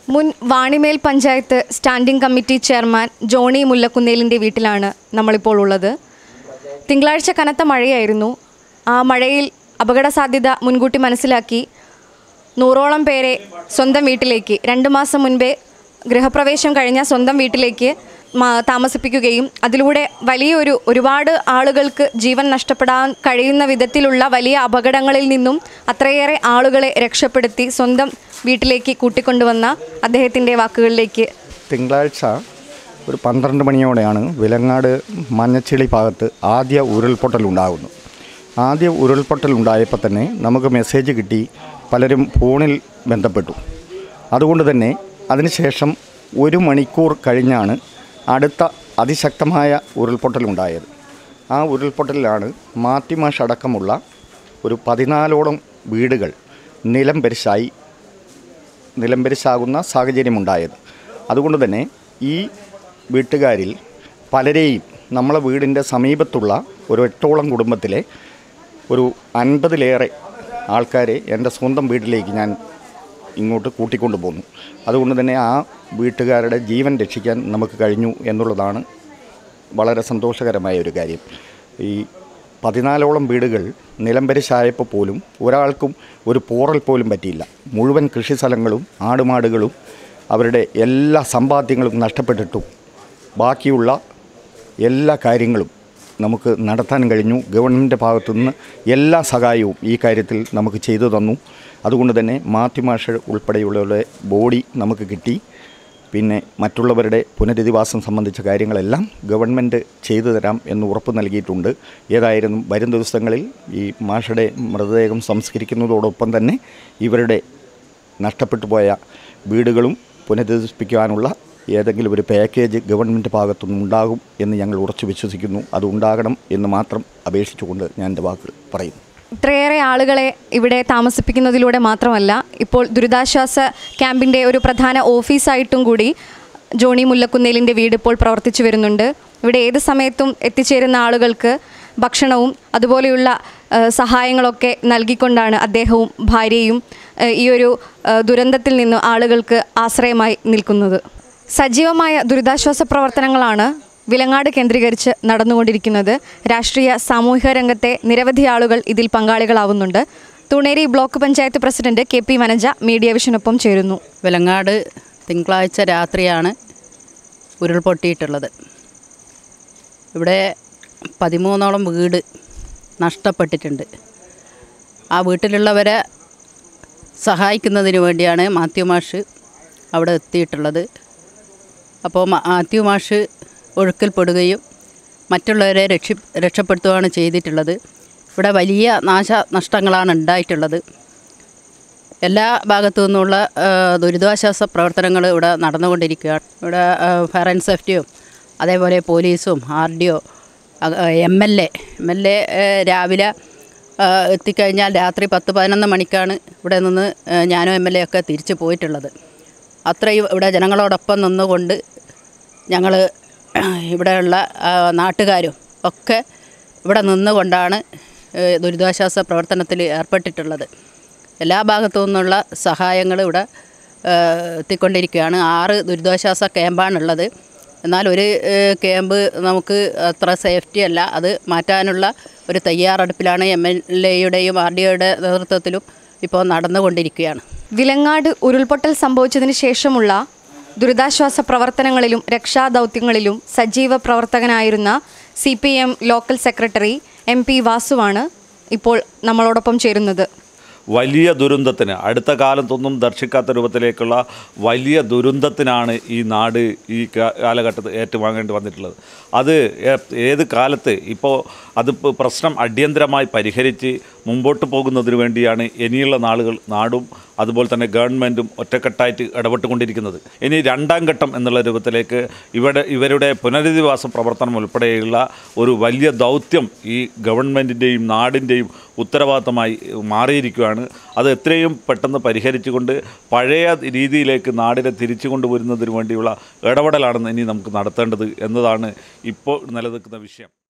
മുൻ Vanimel panchayat standing committee chairman Johnny മുല്ലക്കുന്നേലിൻ്റെ വീട്ടിലാണ് നമ്മളിപ്പോൾ ഉള്ളത്. തിങ്കളാഴ്ച കനത്ത മഴയായിരുന്നു. ആ മഴയിൽ അപകട സാധ്യത മുൻകൂട്ടി മനസ്സിലാക്കി 100ഓളം പേരെ സ്വന്തം വീട്ടിലേക്ക് 2 മാസം മുൻപേ ഗൃഹപ്രവേശം കഴിഞ്ഞ സ്വന്തം വീട്ടിലേക്ക് താമസിപ്പിക്കുകയും അതിലൂടെ ഒരുപാട് ആളുകൾക്ക് ജീവൻ നഷ്ടപ്പെടാൻ കഴിയുന്ന വിധത്തിലുള്ള വലിയ അപകടങ്ങളിൽ നിന്നും അത്രയേറെ ആളുകളെ രക്ഷപ്പെടുത്തി സ്വന്തം വീട്ടിലേക്ക് കൂട്ടിക്കൊണ്ടുവന്ന അദ്ദേഹത്തിൻ്റെ വാക്കുകളിലേക്ക്. തിങ്കളാഴ്ച ഒരു 12 മണിയോടെയാണ് വിലങ്ങാട് മഞ്ഞച്ചിളി ഭാഗത്ത് ആദ്യ ഉരുൾപൊട്ടലുണ്ടാകുന്നു. ആദ്യ ഉരുൾപൊട്ടലുണ്ടായപ്പോൾ തന്നെ നമുക്ക് മെസ്സേജ് കിട്ടി, പലരും ഫോണിൽ ബന്ധപ്പെട്ടു. അതുകൊണ്ട് തന്നെ അതിനുശേഷം 1 മണിക്കൂർ കഴിഞ്ഞാണ് അടുത്ത അതിശക്തമായ ഉരുൾപൊട്ടലുണ്ടായത്. ആ ഉരുൾപൊട്ടലിലാണ് മാത്യുമാഷ് അടക്കമുള്ള ഒരു 14ഓളം വീടുകൾ നിലംപരിശാകുന്ന സാഹചര്യമുണ്ടായത്. അതുകൊണ്ട് തന്നെ ഈ വീട്ടുകാരിൽ പലരെയും നമ്മളെ വീടിൻ്റെ സമീപത്തുള്ള ഒരു 8ഓളം കുടുംബത്തിലെ ഒരു 50-ലേറെ ആൾക്കാരെ എൻ്റെ സ്വന്തം വീട്ടിലേക്ക് ഞാൻ ഇങ്ങോട്ട് കൂട്ടിക്കൊണ്ടു പോന്നു. അതുകൊണ്ട് തന്നെ ആ വീട്ടുകാരുടെ ജീവൻ രക്ഷിക്കാൻ നമുക്ക് കഴിഞ്ഞു എന്നുള്ളതാണ് വളരെ സന്തോഷകരമായ ഒരു കാര്യം. ഈ 14ഓളം വീടുകൾ നിലംപരിശായപ്പോൾ പോലും ഒരാൾക്കും ഒരു പോറൽ പോലും പറ്റിയില്ല. മുഴുവൻ കൃഷിസ്ഥലങ്ങളും ആടുമാടുകളും അവരുടെ എല്ലാ സമ്പാദ്യങ്ങളും നഷ്ടപ്പെട്ടിട്ടും ബാക്കിയുള്ള എല്ലാ കാര്യങ്ങളും നമുക്ക് നടത്താൻ കഴിഞ്ഞു. ഗവൺമെൻറ് ഭാഗത്തുനിന്ന് എല്ലാ സഹായവും ഈ കാര്യത്തിൽ നമുക്ക് ചെയ്തു തന്നു. അതുകൊണ്ട് തന്നെ മാത്യുമാഷ് ഉൾപ്പെടെയുള്ളവരുടെ ബോഡി നമുക്ക് കിട്ടി. പിന്നെ മറ്റുള്ളവരുടെ പുനരധിവാസം സംബന്ധിച്ച കാര്യങ്ങളെല്ലാം ഗവൺമെൻറ് ചെയ്തു തരാം എന്ന് ഉറപ്പ് നൽകിയിട്ടുണ്ട്. ഏതായാലും വരും ദിവസങ്ങളിൽ ഈ മാഷയുടെ മൃതദേഹം സംസ്കരിക്കുന്നതോടൊപ്പം തന്നെ ഇവരുടെ നഷ്ടപ്പെട്ടു പോയ വീടുകളും പുനരധിവസിപ്പിക്കാനുള്ള ഏതെങ്കിലും ഒരു പാക്കേജ് ഗവൺമെൻറ് ഭാഗത്തുനിന്ന് ഉണ്ടാകും എന്ന് ഞങ്ങൾ ഉറച്ചു വിശ്വസിക്കുന്നു. അത് ഉണ്ടാകണം എന്ന് മാത്രം അപേക്ഷിച്ചുകൊണ്ട് ഞാൻ എൻ്റെ വാക്കുകൾ പറയുന്നു. ഇത്രയേറെ ആളുകളെ ഇവിടെ താമസിപ്പിക്കുന്നതിലൂടെ മാത്രമല്ല, ഇപ്പോൾ ദുരിതാശ്വാസ ക്യാമ്പിൻ്റെ ഒരു പ്രധാന ഓഫീസായിട്ടും കൂടി ജോണി മുല്ലക്കുന്നേലിൻ്റെ വീട് ഇപ്പോൾ പ്രവർത്തിച്ചു വരുന്നുണ്ട്. ഇവിടെ ഏത് സമയത്തും എത്തിച്ചേരുന്ന ആളുകൾക്ക് ഭക്ഷണവും അതുപോലെയുള്ള സഹായങ്ങളൊക്കെ നൽകിക്കൊണ്ടാണ് അദ്ദേഹവും ഭാര്യയും ഈ ഒരു ദുരന്തത്തിൽ നിന്ന് ആളുകൾക്ക് ആശ്രയമായി നിൽക്കുന്നത്. സജീവമായ ദുരിതാശ്വാസ പ്രവർത്തനങ്ങളാണ് വിലങ്ങാട് കേന്ദ്രീകരിച്ച് നടന്നുകൊണ്ടിരിക്കുന്നത്. രാഷ്ട്രീയ സാമൂഹിക രംഗത്തെ നിരവധി ആളുകൾ ഇതിൽ പങ്കാളികളാവുന്നുണ്ട്. Thuneri block panchayat president KP Vanaja media വിഷനൊപ്പം ചേരുന്നു. വിലങ്ങാട് തിങ്കളാഴ്ച രാത്രിയാണ് ഉരുൾപൊട്ടിയിട്ടുള്ളത്. ഇവിടെ 13ഓളം വീട് നഷ്ടപ്പെട്ടിട്ടുണ്ട്. ആ വീട്ടിലുള്ളവരെ സഹായിക്കുന്നതിന് വേണ്ടിയാണ് മാത്യുമാഷ് അവിടെ എത്തിയിട്ടുള്ളത്. അപ്പോൾ മാത്യുമാഷ് ഒഴുക്കിൽപ്പെടുകയും മറ്റുള്ളവരെ രക്ഷപ്പെടുത്തുകയാണ് ചെയ്തിട്ടുള്ളത്. ഇവിടെ വലിയ നാശനഷ്ടങ്ങളാണ് ഉണ്ടായിട്ടുള്ളത്. എല്ലാ ഭാഗത്തു നിന്നുള്ള ദുരിതാശ്വാസ പ്രവർത്തനങ്ങൾ ഇവിടെ നടന്നുകൊണ്ടിരിക്കുകയാണ്. ഇവിടെ ഫയർ ആൻഡ് സേഫ്റ്റിയും അതേപോലെ പോലീസും RDO MLA രാവിലെ എത്തിക്കഴിഞ്ഞാൽ രാത്രി 10-11 മണിക്കാണ് ഇവിടെ നിന്ന് ഞാനും MLA ഒക്കെ തിരിച്ചു പോയിട്ടുള്ളത്. അത്രയും ഇവിടെ ജനങ്ങളോടൊപ്പം നിന്നുകൊണ്ട് ഞങ്ങൾ ഇവിടെയുള്ള നാട്ടുകാരും ഒക്കെ ഇവിടെ നിന്നുകൊണ്ടാണ് ദുരിതാശ്വാസ പ്രവർത്തനത്തിൽ ഏർപ്പെട്ടിട്ടുള്ളത്. എല്ലാ ഭാഗത്തു നിന്നുള്ള സഹായങ്ങൾ ഇവിടെ എത്തിക്കൊണ്ടിരിക്കുകയാണ്. 6 ദുരിതാശ്വാസ ക്യാമ്പാണുള്ളത്. എന്നാൽ ഒരു ക്യാമ്പ് നമുക്ക് അത്ര സേഫ്റ്റി അല്ല. അത് മാറ്റാനുള്ള ഒരു തയ്യാറെടുപ്പിലാണ് MLAയുടെയും RDOയുടെ നേതൃത്വത്തിലും ഇപ്പോൾ നടന്നുകൊണ്ടിരിക്കുകയാണ്. വിലങ്ങാട് ഉരുൾപൊട്ടൽ സംഭവിച്ചതിന് ശേഷമുള്ള ദുരിതാശ്വാസ പ്രവർത്തനങ്ങളിലും രക്ഷാദൗത്യങ്ങളിലും സജീവ പ്രവർത്തകനായിരുന്ന CPM ലോക്കൽ സെക്രട്ടറി MP വാസുവാണ് ഇപ്പോൾ നമ്മളോടൊപ്പം ചേരുന്നത്. വലിയ ദുരന്തത്തിന് അടുത്ത കാലത്തൊന്നും ദർശിക്കാത്ത രൂപത്തിലേക്കുള്ള വലിയ ദുരന്തത്തിനാണ് ഈ നാട് ഈ കാലഘട്ടത്തിൽ ഏറ്റുവാങ്ങേണ്ടി വന്നിട്ടുള്ളത്. അത് ഏത് കാലത്ത് ഇപ്പോൾ അത് പ്രശ്നം അടിയന്തരമായി പരിഹരിച്ച് മുമ്പോട്ട് പോകുന്നതിന് വേണ്ടിയാണ് ഇനിയുള്ള നാടും അതുപോലെ തന്നെ ഗവൺമെൻറ്റും ഒറ്റക്കെട്ടായിട്ട് ഇടപെട്ടുകൊണ്ടിരിക്കുന്നത്. ഇനി 2ാം ഘട്ടം എന്നുള്ള രൂപത്തിലേക്ക് ഇവരുടെ പുനരധിവാസ പ്രവർത്തനം ഉൾപ്പെടെയുള്ള ഒരു വലിയ ദൗത്യം ഈ ഗവൺമെൻറ്റിൻ്റെയും നാടിൻ്റെയും ഉത്തരവാദിത്തമായി മാറിയിരിക്കുകയാണ്. അത് എത്രയും പെട്ടെന്ന് പരിഹരിച്ചുകൊണ്ട് പഴയ രീതിയിലേക്ക് നാടിനെ തിരിച്ചു കൊണ്ടുവരുന്നതിന് വേണ്ടിയുള്ള ഇടപെടലാണെന്ന് ഇനി നമുക്ക് നടത്തേണ്ടത് എന്നതാണ് ഇപ്പോൾ നിലനിൽക്കുന്ന വിഷയം.